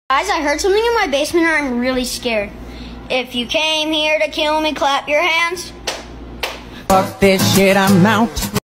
Guys, I heard something in my basement and I'm really scared. If you came here to kill me, clap your hands. Fuck this shit, I'm out.